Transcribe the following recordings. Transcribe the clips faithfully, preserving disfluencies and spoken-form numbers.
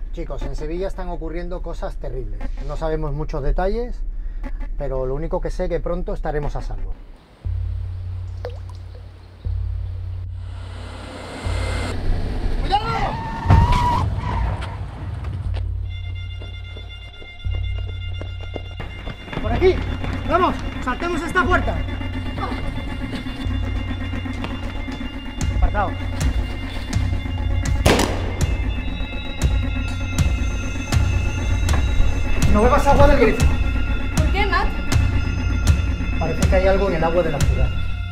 Chicos, en Sevilla están ocurriendo cosas terribles. No sabemos muchos detalles, pero lo único que sé es que pronto estaremos a salvo. ¡Cuidado! ¡Por aquí! ¡Vamos! ¡Saltemos esta puerta! Apartado. No bebas agua del grifo. ¿Por qué, Matt? Parece que hay algo en el agua de la ciudad.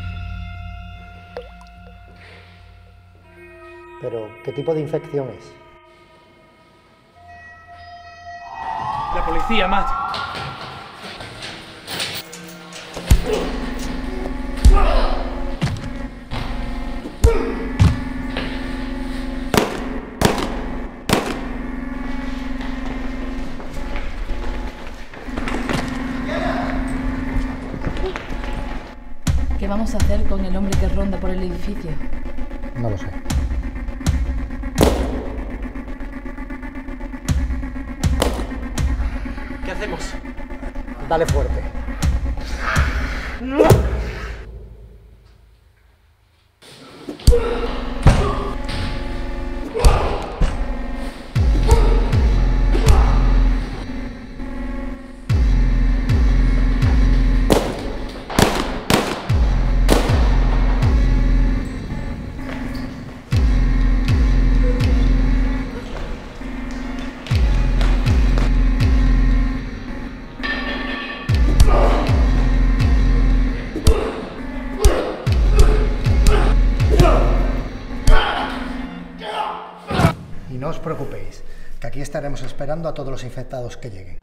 Pero, ¿qué tipo de infección es? La policía, Matt. ¿Qué vamos a hacer con el hombre que ronda por el edificio? No lo sé. ¿Qué hacemos? Dale fuerte. Y no os preocupéis, que aquí estaremos esperando a todos los infectados que lleguen.